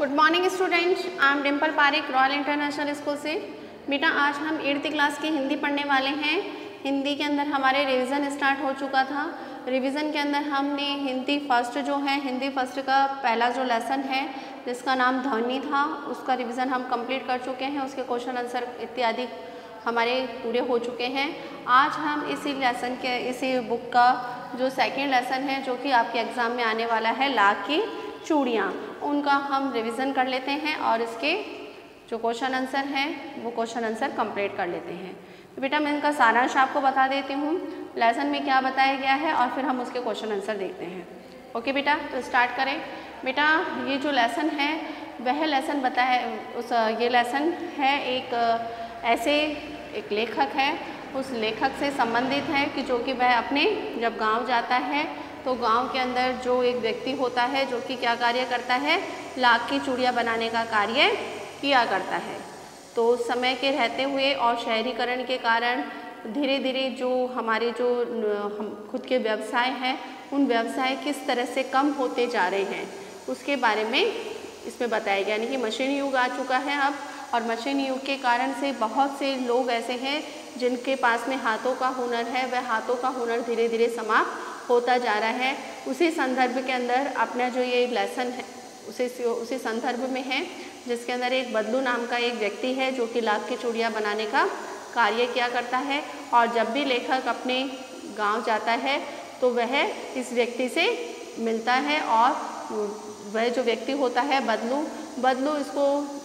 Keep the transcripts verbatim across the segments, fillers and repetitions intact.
Good morning students, I am Dimple Pareek, royal international school से। बेटा आज हम एट्थ क्लास की हिंदी पढ़ने वाले हैं। हिंदी के अंदर हमारे रिवीजन स्टार्ट हो चुका था। रिवीजन के अंदर हमने हिंदी फर्स्ट जो है हिंदी फर्स्ट का पहला जो लेसन है जिसका नाम ध्वनि था उसका रिवीजन हम कंप्लीट कर चुके हैं। उसके क्वेश्चन आंसर इत्यादि हमारे पूरे हो चुके हैं। आज हम इसी लेसन के इसी बुक का जो सेकेंड लेसन है जो कि आपके एग्ज़ाम में आने वाला है, ला की चूड़ियाँ, उनका हम रिवीजन कर लेते हैं और इसके जो क्वेश्चन आंसर हैं वो क्वेश्चन आंसर कंप्लीट कर लेते हैं। तो बेटा मैं इनका सारांश आपको बता देती हूँ, लेसन में क्या बताया गया है और फिर हम उसके क्वेश्चन आंसर देखते हैं। ओके बेटा, तो स्टार्ट करें। बेटा ये जो लेसन है वह लेसन बताए उस ये लेसन है एक ऐसे एक लेखक है, उस लेखक से संबंधित है कि जो कि वह अपने जब गांव जाता है तो गांव के अंदर जो एक व्यक्ति होता है जो कि क्या कार्य करता है, लाख की चूड़ियाँ बनाने का कार्य किया करता है। तो समय के रहते हुए और शहरीकरण के कारण धीरे धीरे जो हमारे जो हम खुद के व्यवसाय हैं उन व्यवसाय किस तरह से कम होते जा रहे हैं उसके बारे में इसमें बताया गया। यानी कि मशीन युग आ चुका है अब, और मशीन युग के कारण से बहुत से लोग ऐसे हैं जिनके पास में हाथों का हुनर है, वह हाथों का हुनर धीरे धीरे समाप्त होता जा रहा है। उसी संदर्भ के अंदर अपना जो ये लेसन है उसी उसी संदर्भ में है जिसके अंदर एक बदलू नाम का एक व्यक्ति है जो कि लाख की चूड़ियाँ बनाने का कार्य किया करता है। और जब भी लेखक अपने गांव जाता है तो वह इस व्यक्ति से मिलता है और वह जो व्यक्ति होता है बदलू बदलू इसको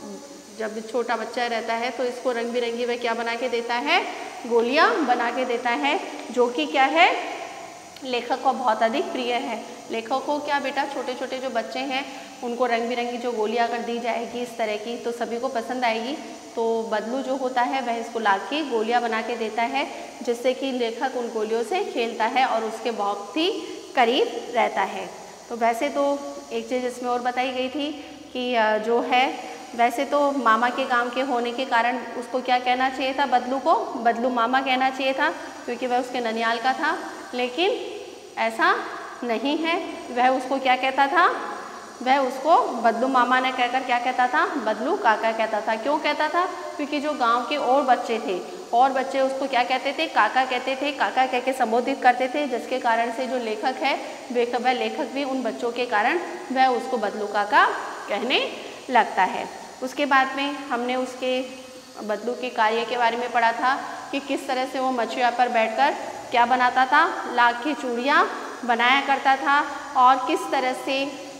जब छोटा बच्चा रहता है तो इसको रंग बिरंगी वह क्या बना के देता है, गोलियां बना के देता है, जो कि क्या है लेखक को बहुत अधिक प्रिय है। लेखक को क्या बेटा छोटे छोटे जो बच्चे हैं उनको रंग बिरंगी जो गोलियां अगर दी जाएगी इस तरह की तो सभी को पसंद आएगी। तो बदलू जो होता है वह इसको ला के गोलियाँ बना के देता है जिससे कि लेखक उन गोलियों से खेलता है और उसके बहुत ही करीब रहता है। तो वैसे तो एक चीज़ इसमें और बताई गई थी कि जो है वैसे तो मामा के गांव के होने के कारण उसको क्या कहना चाहिए था, बदलू को बदलू मामा कहना चाहिए था क्योंकि वह उसके ननियाल का था, लेकिन ऐसा नहीं है। वह उसको क्या कहता था, वह उसको बदलू मामा ने कहकर क्या कहता था, बदलू काका कहता था। क्यों कहता था, क्योंकि जो गांव के और बच्चे थे और बच्चे उसको क्या कहते थे, काका कहते थे, काका कह के संबोधित करते थे, जिसके कारण से जो लेखक है वह लेखक भी उन बच्चों के कारण वह उसको बदलू काका कहने लगता है। उसके बाद में हमने उसके बदलू के कार्य के बारे में पढ़ा था कि किस तरह से वो मछुआ पर बैठकर क्या बनाता था, लाख की चूड़ियाँ बनाया करता था और किस तरह से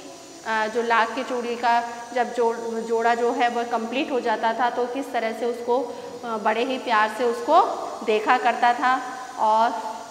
जो लाख की चूड़ी का जब जोड़ जोड़ा जो है वह कंप्लीट हो जाता था तो किस तरह से उसको बड़े ही प्यार से उसको देखा करता था। और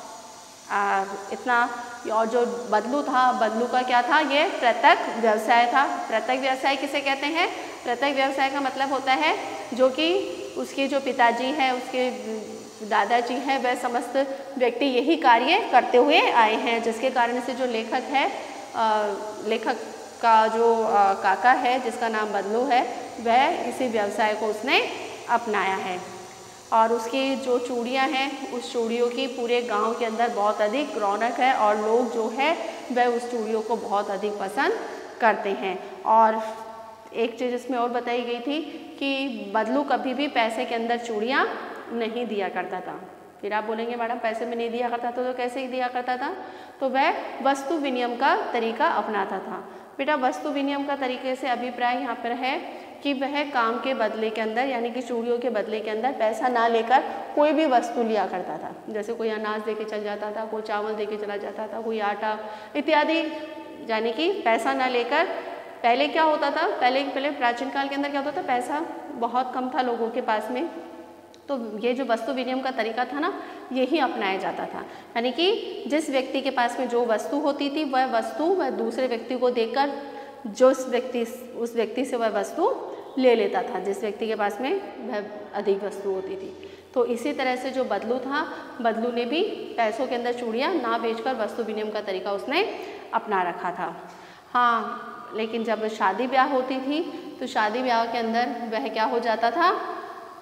आ, इतना और जो बदलू था, बदलू का क्या था, ये प्रत्यक व्यवसाय था। प्रत्यक व्यवसाय किसे कहते हैं, प्रत्यक व्यवसाय का मतलब होता है जो कि उसके जो पिताजी हैं, उसके दादाजी हैं, वह समस्त व्यक्ति यही कार्य करते हुए आए हैं, जिसके कारण से जो लेखक है आ, लेखक का जो आ, काका है जिसका नाम बदलू है वह इसी व्यवसाय को उसने अपनाया है। और उसकी जो चूड़ियाँ हैं उस चूड़ियों की पूरे गांव के अंदर बहुत अधिक रौनक है और लोग जो है वह उस चूड़ियों को बहुत अधिक पसंद करते हैं। और एक चीज़ इसमें और बताई गई थी कि बदलू कभी भी पैसे के अंदर चूड़ियाँ नहीं दिया करता था। फिर आप बोलेंगे मैडम पैसे में नहीं दिया करता था तो कैसे ही दिया करता था, तो वह वस्तु विनिमय का तरीका अपनाता था। बेटा वस्तु विनिमय का तरीके से अभिप्राय यहाँ पर है कि वह काम के बदले के अंदर यानी कि चूड़ियों के बदले के अंदर पैसा ना लेकर कोई भी वस्तु लिया करता था। जैसे कोई अनाज दे के चल जाता था, कोई चावल दे के चला जाता था, कोई आटा इत्यादि, यानी कि पैसा ना लेकर। पहले क्या होता था, पहले पहले प्राचीन काल के अंदर क्या होता था, पैसा बहुत कम था लोगों के पास में, तो ये जो वस्तु विनिमय का तरीका था ना यही अपनाया जाता था। यानी कि जिस व्यक्ति के पास में जो वस्तु होती थी वह वस्तु वह दूसरे व्यक्ति को देकर जो उस व्यक्ति उस व्यक्ति से वह वस्तु ले लेता था जिस व्यक्ति के पास में वह अधिक वस्तु होती थी। तो इसी तरह से जो बदलू था, बदलू ने भी पैसों के अंदर चूड़ियाँ ना बेचकर वस्तु विनिमय का तरीका उसने अपना रखा था। हाँ, लेकिन जब शादी ब्याह होती थी तो शादी ब्याह के अंदर वह क्या हो जाता था,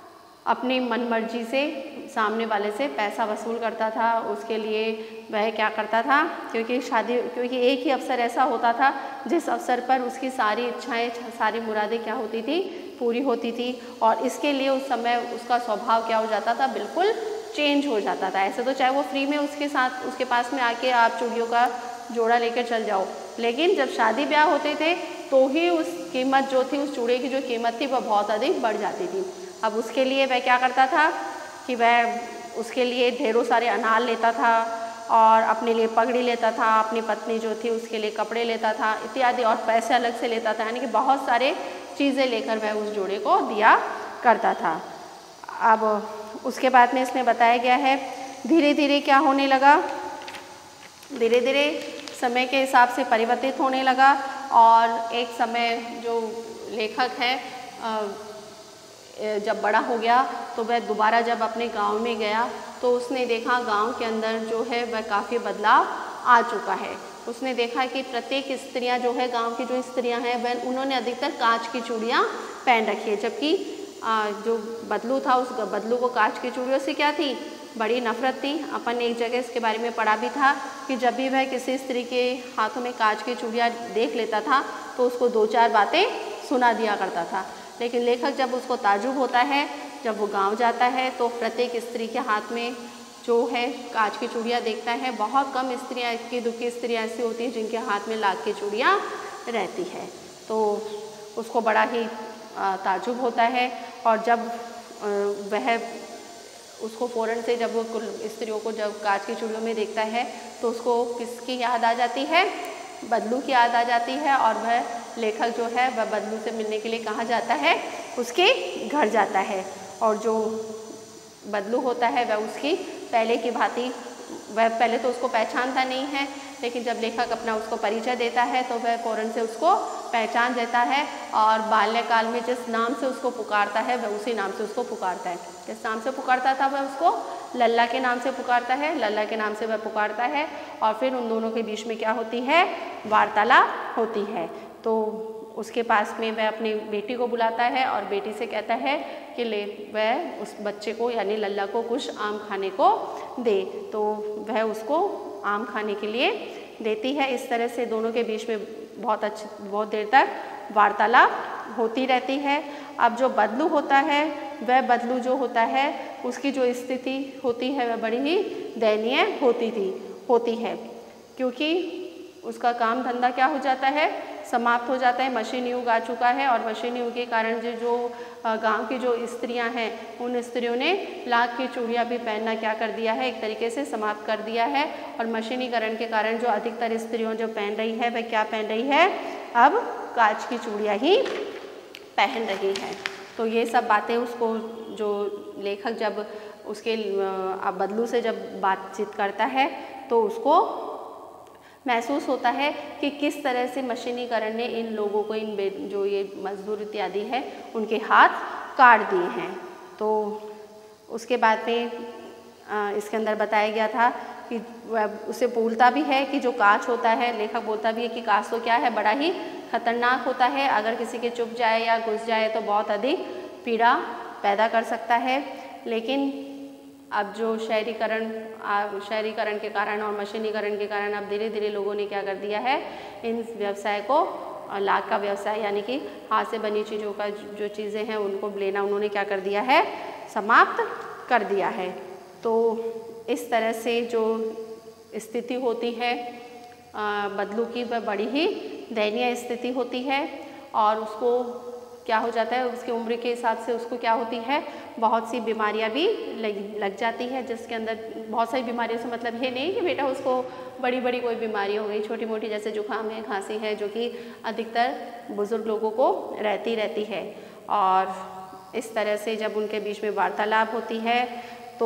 अपनी मनमर्जी से सामने वाले से पैसा वसूल करता था। उसके लिए वह क्या करता था, क्योंकि शादी क्योंकि एक ही अवसर ऐसा होता था जिस अवसर पर उसकी सारी इच्छाएं, सारी मुरादें क्या होती थी, पूरी होती थी। और इसके लिए उस समय उसका स्वभाव क्या हो जाता था, बिल्कुल चेंज हो जाता था। ऐसे तो चाहे वो फ्री में उसके साथ उसके पास में आके आप चूड़ियों का जोड़ा लेकर चल जाओ, लेकिन जब शादी ब्याह होते थे तो ही उस कीमत जो थी, उस चूड़े की जो कीमत थी वह बहुत अधिक बढ़ जाती थी। अब उसके लिए वह क्या करता था कि वह उसके लिए ढेरों सारे अनार लेता था और अपने लिए पगड़ी लेता था, अपनी पत्नी जो थी उसके लिए कपड़े लेता था इत्यादि, और पैसे अलग से लेता था। यानी कि बहुत सारे चीज़ें लेकर वह उस जोड़े को दिया करता था। अब उसके बाद में इसमें बताया गया है धीरे धीरे क्या होने लगा, धीरे धीरे समय के हिसाब से परिवर्तित होने लगा। और एक समय जो लेखक है जब बड़ा हो गया तो वह दोबारा जब अपने गांव में गया तो उसने देखा गांव के अंदर जो है वह काफ़ी बदलाव आ चुका है। उसने देखा कि प्रत्येक स्त्रियां जो है, गांव की जो स्त्रियां हैं वह उन्होंने अधिकतर कांच की चूड़ियां पहन रखी है, जबकि जो बदलू था उस बदलू को कांच की चूड़ियों से क्या थी, बड़ी नफरत थी। अपन एक जगह इसके बारे में पढ़ा भी था कि जब भी वह किसी स्त्री के हाथों में कांच की चूड़ियाँ देख लेता था तो उसको दो चार बातें सुना दिया करता था। लेकिन लेखक जब उसको ताजुब होता है, जब वो गांव जाता है तो प्रत्येक स्त्री के हाथ में जो है कांच की चूड़ियाँ देखता है। बहुत कम स्त्रियाँ, इक्की दुक्की स्त्रियाँ ऐसी होती हैं जिनके हाथ में लाख की चूड़ियाँ रहती है। तो उसको बड़ा ही ताजुब होता है। और जब वह उसको फ़ौरन से जब वो स्त्रियों को जब कांच की चूड़ियों में देखता है तो उसको किसकी याद आ जाती है, बदलू की याद आ जाती है। और वह लेखक जो है वह बदलू से मिलने के लिए कहाँ जाता है, उसके घर जाता है। और जो बदलू होता है वह उसकी पहले की भांति, वह पहले तो उसको पहचानता नहीं है, लेकिन जब लेखक अपना उसको परिचय देता है तो वह फ़ौरन से उसको पहचान देता है। और बाल्यकाल में जिस नाम से उसको पुकारता है वह उसी नाम से उसको पुकारता है। जिस नाम से पुकारता था वह उसको लल्ला के नाम से पुकारता है, लल्ला के नाम से वह पुकारता है। और फिर उन दोनों के बीच में क्या होती है, वार्तालाप होती है। तो उसके पास में वह अपनी बेटी को बुलाता है और बेटी से कहता है कि ले वह उस बच्चे को यानी लल्ला को कुछ आम खाने को दे। तो वह उसको आम खाने के लिए देती है। इस तरह से दोनों के बीच में बहुत अच्छी बहुत देर तक वार्तालाप होती रहती है। अब जो बदलू होता है वह बदलू जो होता है उसकी जो स्थिति होती है वह बड़ी ही दयनीय होती थी होती है क्योंकि उसका काम धंधा क्या हो जाता है, समाप्त हो जाता है। मशीन युग आ चुका है और मशीन युग के कारण जो जो गांव की जो स्त्रियां हैं उन स्त्रियों ने लाख की चूड़ियाँ भी पहनना क्या कर दिया है, एक तरीके से समाप्त कर दिया है। और मशीनीकरण के कारण जो अधिकतर स्त्रियों जो पहन रही है वह क्या पहन रही है, अब कांच की चूड़ियाँ ही पहन रही है। तो ये सब बातें उसको जो लेखक जब उसके बदलू से जब बातचीत करता है तो उसको महसूस होता है कि किस तरह से मशीनीकरण ने इन लोगों को, इन जो ये मजदूर इत्यादि है उनके हाथ काट दिए हैं। तो उसके बाद में इसके अंदर बताया गया था कि वह उसे बोलता भी है कि जो कांच होता है, लेखक बोलता भी है कि कांच तो क्या है, बड़ा ही खतरनाक होता है। अगर किसी के चुभ जाए या घुस जाए तो बहुत अधिक पीड़ा पैदा कर सकता है। लेकिन अब जो शहरीकरण शहरीकरण के कारण और मशीनीकरण के कारण अब धीरे धीरे लोगों ने क्या कर दिया है, इन व्यवसाय को, लाख का व्यवसाय यानी कि हाथ से बनी चीज़ों का जो चीज़ें हैं उनको लेना उन्होंने क्या कर दिया है, समाप्त कर दिया है। तो इस तरह से जो स्थिति होती है बदलू की वह बड़ी ही दयनीय स्थिति होती है। और उसको क्या हो जाता है, उसकी उम्र के हिसाब से उसको क्या होती है, बहुत सी बीमारियां भी लग लग जाती है, जिसके अंदर बहुत सारी बीमारियों से मतलब ये नहीं कि बेटा उसको बड़ी बड़ी कोई बीमारी हो गई, छोटी मोटी जैसे जुकाम है, खांसी है, जो कि अधिकतर बुज़ुर्ग लोगों को रहती रहती है। और इस तरह से जब उनके बीच में वार्तालाप होती है तो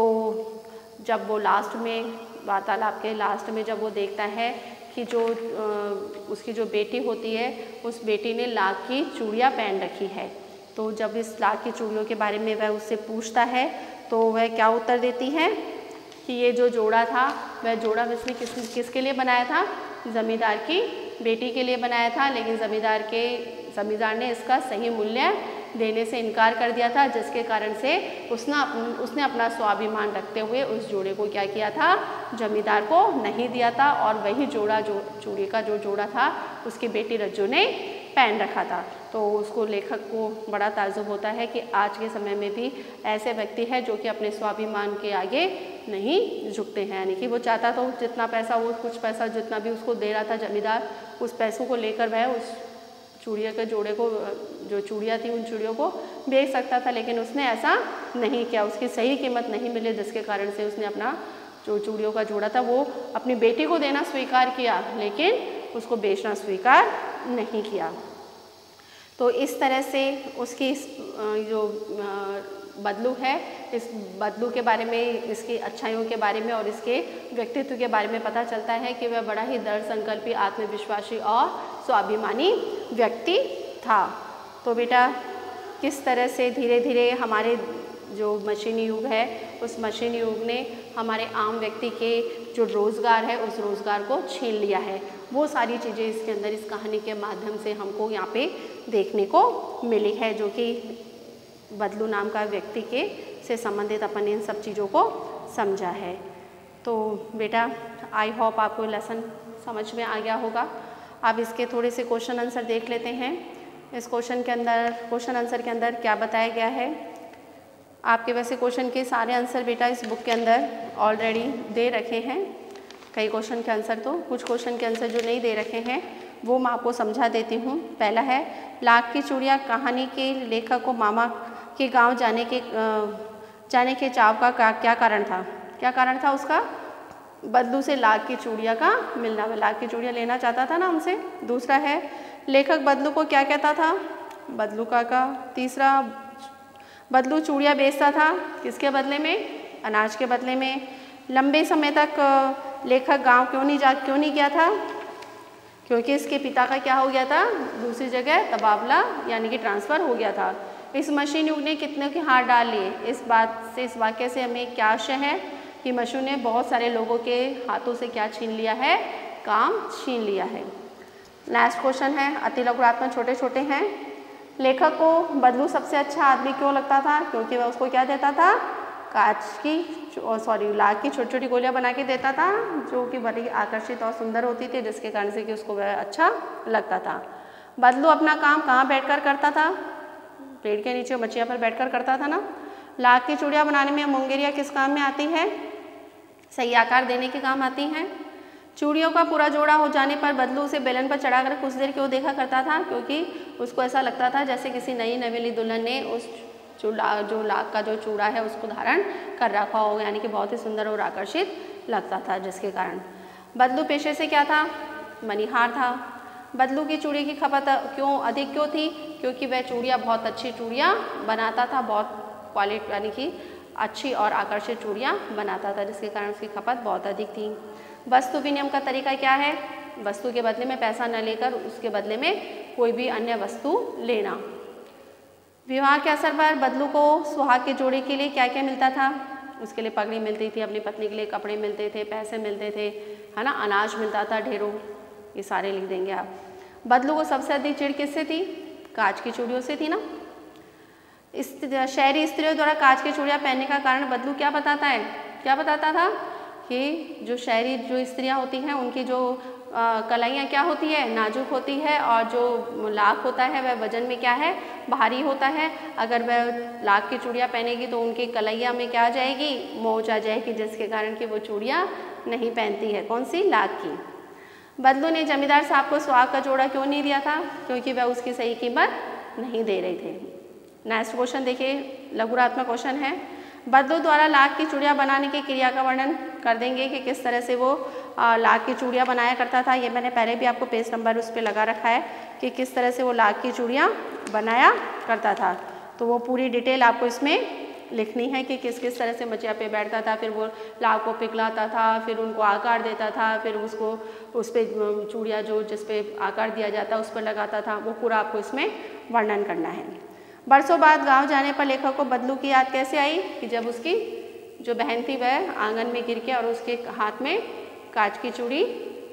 जब वो लास्ट में वार्तालाप के लास्ट में जब वो देखता है कि जो उसकी जो बेटी होती है उस बेटी ने लाख की चूड़ियाँ पहन रखी है, तो जब इस लाख की चूड़ियों के बारे में वह उससे पूछता है तो वह क्या उत्तर देती है कि ये जो जोड़ा था वह जोड़ा उसने किस किसके लिए बनाया था, ज़मींदार की बेटी के लिए बनाया था, लेकिन ज़मींदार के ज़मींदार ने इसका सही मूल्य देने से इनकार कर दिया था, जिसके कारण से उसने अपन उसने अपना स्वाभिमान रखते हुए उस जोड़े को क्या किया था, जमींदार को नहीं दिया था। और वही जोड़ा जो चूड़ी का जो जोड़ा था उसकी बेटी रज्जू ने पहन रखा था। तो उसको लेखक को बड़ा ताज्जुब होता है कि आज के समय में भी ऐसे व्यक्ति हैं जो कि अपने स्वाभिमान के आगे नहीं झुकते हैं। यानी कि वो चाहता तो जितना पैसा, वो कुछ पैसा जितना भी उसको दे रहा था जमींदार, उस पैसों को लेकर वह उस चूड़िया के जोड़े को, जो चूड़ियाँ थी उन चूड़ियों को बेच सकता था, लेकिन उसने ऐसा नहीं किया। उसकी सही कीमत नहीं मिली, जिसके कारण से उसने अपना जो चूड़ियों का जोड़ा था वो अपनी बेटी को देना स्वीकार किया, लेकिन उसको बेचना स्वीकार नहीं किया। तो इस तरह से उसकी जो बदलू है, इस बदलू के बारे में, इसकी अच्छाइयों के बारे में और इसके व्यक्तित्व के बारे में पता चलता है कि वह बड़ा ही दृढ़ संकल्पी, आत्मविश्वासी और स्वाभिमानी व्यक्ति था। तो बेटा किस तरह से धीरे धीरे हमारे जो मशीनी युग है, उस मशीनी युग ने हमारे आम व्यक्ति के जो रोज़गार है उस रोज़गार को छीन लिया है, वो सारी चीज़ें इसके अंदर इस कहानी के माध्यम से हमको यहाँ पे देखने को मिली है, जो कि बदलू नाम का व्यक्ति के से संबंधित अपन इन सब चीज़ों को समझा है। तो बेटा आई होप आपको लेसन समझ में आ गया होगा। अब इसके थोड़े से क्वेश्चन आंसर देख लेते हैं। इस क्वेश्चन के अंदर क्वेश्चन आंसर के अंदर क्या बताया गया है। आपके वैसे क्वेश्चन के सारे आंसर बेटा इस बुक के अंदर ऑलरेडी दे रखे हैं। कई क्वेश्चन के आंसर, तो कुछ क्वेश्चन के आंसर जो नहीं दे रखे हैं वो मैं आपको समझा देती हूँ। पहला है, लाख की चूड़ियाँ कहानी के लेखक को मामा के गांव जाने के जाने के चाव का क्या, क्या कारण था। क्या कारण था उसका? बदलू से लाख की चूड़ियाँ का मिलना, वह लाख की चूड़ियाँ लेना चाहता था ना उनसे। दूसरा है, लेखक बदलू को क्या कहता था? बदलू काका। तीसरा, बदलू चूड़ियाँ बेचता था किसके बदले में? अनाज के बदले में। लंबे समय तक लेखक गांव क्यों नहीं जा क्यों नहीं गया था? क्योंकि इसके पिता का क्या हो गया था? दूसरी जगह तबादला यानी कि ट्रांसफ़र हो गया था। इस मशीन युग ने कितने के हाथ डाल लिए? इस बात से, इस वाक्य से हमें क्या आशय है कि मशीन ने बहुत सारे लोगों के हाथों से क्या छीन लिया है? काम छीन लिया है। लास्ट क्वेश्चन है, अति लघुरात्मक छोटे छोटे हैं। लेखक को बदलू सबसे अच्छा आदमी क्यों लगता था? क्योंकि वह उसको क्या देता था? कांच की सॉरी लाख की छोटी छोटी गोलियां बना के देता था, जो कि बड़ी आकर्षित और सुंदर होती थी, जिसके कारण से कि उसको वह अच्छा लगता था। बदलू अपना काम कहाँ बैठकर करता था? पेड़ के नीचे मचिया पर बैठकर करता था ना। लाख की चूड़ियाँ बनाने में मुंगेरिया किस काम में आती है? सही आकार देने के काम आती हैं। चूड़ियों का पूरा जोड़ा हो जाने पर बदलू उसे बेलन पर चढ़ाकर कुछ देर क्यों देखा करता था? क्योंकि उसको ऐसा लगता था जैसे किसी नई नवेली दुल्हन ने उस जो ला जो लाख का जो चूड़ा है उसको धारण कर रखा हो, यानी कि बहुत ही सुंदर और आकर्षित लगता था, जिसके कारण। बदलू पेशे से क्या था? मणिहार था। बदलू की चूड़ी की खपत क्यों अधिक क्यों थी? क्योंकि वह चूड़ियाँ बहुत अच्छी चूड़ियाँ बनाता था, बहुत क्वालिटी यानी कि अच्छी और आकर्षित चूड़ियाँ बनाता था, जिसके कारण उसकी खपत बहुत अधिक थी। वस्तु विनिमय का तरीका क्या है? वस्तु के बदले में पैसा न लेकर उसके बदले में कोई भी अन्य वस्तु लेना। विवाह के अवसर पर बदलू को सुहाग के जोड़े के लिए क्या क्या मिलता था? उसके लिए पगड़ी मिलती थी, अपनी पत्नी के लिए कपड़े मिलते थे, पैसे मिलते थे, है ना, अनाज मिलता था ढेरों। ये सारे लिख देंगे आप। बदलू को सबसे अधिक चिढ़ किससे थी? कांच की चूड़ियों से थी ना। इस शहरी स्त्रियों द्वारा कांच की चूड़ियाँ पहनने का कारण बदलू क्या बताता है? क्या बताता था कि जो शहरी जो स्त्रियाँ होती हैं उनकी जो कलाइयाँ क्या होती है? नाजुक होती है, और जो लाख होता है वह वजन में क्या है? भारी होता है। अगर वह लाख की चूड़ियाँ पहनेगी तो उनकी कलाइयाँ में क्या आ जाएगी? मोच आ जाएगी, जिसके कारण कि वो चूड़ियाँ नहीं पहनती है। कौन सी? लाख की। बदलू ने जमींदार साहब को सुहाग का जोड़ा क्यों नहीं दिया था? क्योंकि वह उसकी सही कीमत नहीं दे रहे थे। नेक्स्ट क्वेश्चन देखिए, लघुरात्मक क्वेश्चन है। बदलू द्वारा लाख की चूड़ियाँ बनाने की क्रिया का वर्णन कर देंगे कि किस तरह से वो लाख की चूड़ियाँ बनाया करता था। ये मैंने पहले भी आपको पेज नंबर उस पर लगा रखा है कि किस तरह से वो लाख की चूड़ियाँ बनाया करता था। तो वो पूरी डिटेल आपको इसमें लिखनी है कि किस किस तरह से मचिया पे बैठता था, फिर वो लाख को पिघलाता था, फिर उनको आकार देता था, फिर उसको उस पर चूड़ियाँ जो जिस पे आकार दिया जाता उस पर लगाता था। वो पूरा आपको इसमें वर्णन करना है। बरसों बाद गांव जाने पर लेखक को बदलू की याद कैसे आई कि जब उसकी जो बहन थी वह आंगन में गिर के और उसके हाथ में कांच की चूड़ी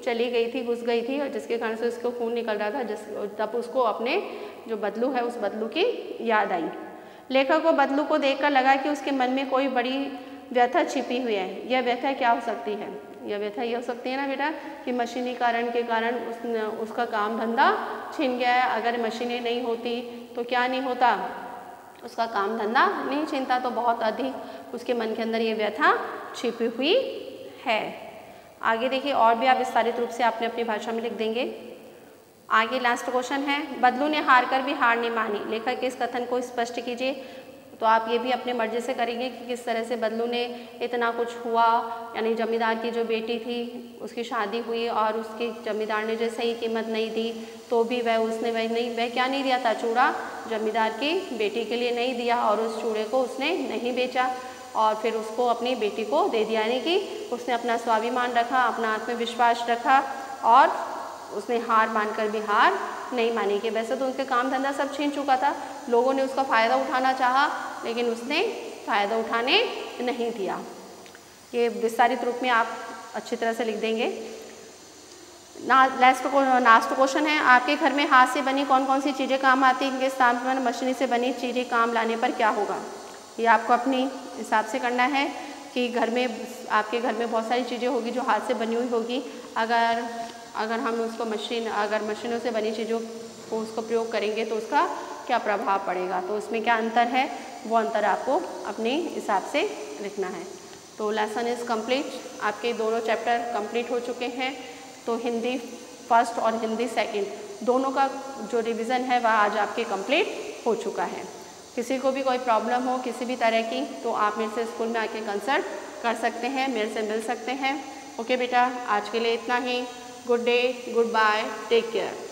चली गई थी, घुस गई थी और जिसके कारण से उसको खून निकल रहा था, जिस तब उसको अपने जो बदलू है उस बदलू की याद आई। लेखक को बदलू को देखकर लगा कि उसके मन में कोई बड़ी व्यथा छिपी हुई है। यह व्यथा क्या हो सकती है? यह व्यथा ये हो सकती है ना बेटा कि मशीनीकरण के कारण उस उसका काम धंधा छिन गया है। अगर मशीनें नहीं होती तो क्या नहीं होता, उसका काम धंधा नहीं छिनता। तो बहुत अधिक उसके मन के अंदर ये व्यथा छिपी हुई है। आगे देखिए, और भी आप विस्तारित रूप से आपने अपनी भाषा में लिख देंगे। आगे लास्ट क्वेश्चन है, बदलू ने हार कर भी हार नहीं मानी। लेखक के इस कथन को स्पष्ट कीजिए। तो आप ये भी अपने मर्जी से करेंगे कि किस तरह से बदलू ने इतना कुछ हुआ, यानी जमींदार की जो बेटी थी उसकी शादी हुई और उसकी जमींदार ने जो सही कीमत नहीं दी तो भी वह उसने वह नहीं वह क्या नहीं दिया था, चूड़ा जमींदार की बेटी के लिए नहीं दिया और उस चूड़े को उसने नहीं बेचा और फिर उसको अपनी बेटी को दे दिया। यानी कि उसने अपना स्वाभिमान रखा, अपना आत्मविश्वास रखा और उसने हार मानकर भी हार नहीं मानी। कि वैसे तो उनके काम धंधा सब छीन चुका था, लोगों ने उसका फ़ायदा उठाना चाहा लेकिन उसने फ़ायदा उठाने नहीं दिया। ये विस्तारित रूप में आप अच्छी तरह से लिख देंगे। ना लास्ट को लास्ट क्वेश्चन है, आपके घर में हाथ से बनी कौन कौन सी चीज़ें काम आती हैं? इनके स्थान पर मशीनी से बनी चीज़ें काम लाने पर क्या होगा? ये आपको अपनी हिसाब से करना है कि घर में आपके घर में बहुत सारी चीज़ें होगी जो हाथ से बनी हुई होगी। अगर अगर हम उसको मशीन अगर मशीनों से बनी चीज़ों को उसको प्रयोग करेंगे तो उसका क्या प्रभाव पड़ेगा, तो उसमें क्या अंतर है वो अंतर आपको अपने हिसाब से लिखना है। तो लेसन इज़ कंप्लीट, आपके दोनों चैप्टर कंप्लीट हो चुके हैं। तो हिंदी फर्स्ट और हिंदी सेकंड दोनों का जो रिवीजन है वह आज आपके कंप्लीट हो चुका है। किसी को भी कोई प्रॉब्लम हो किसी भी तरह की तो आप मेरे से स्कूल में आके कंसल्ट कर सकते हैं, मेरे से मिल सकते हैं। ओके बेटा, आज के लिए इतना ही। Good day, good bye, take care.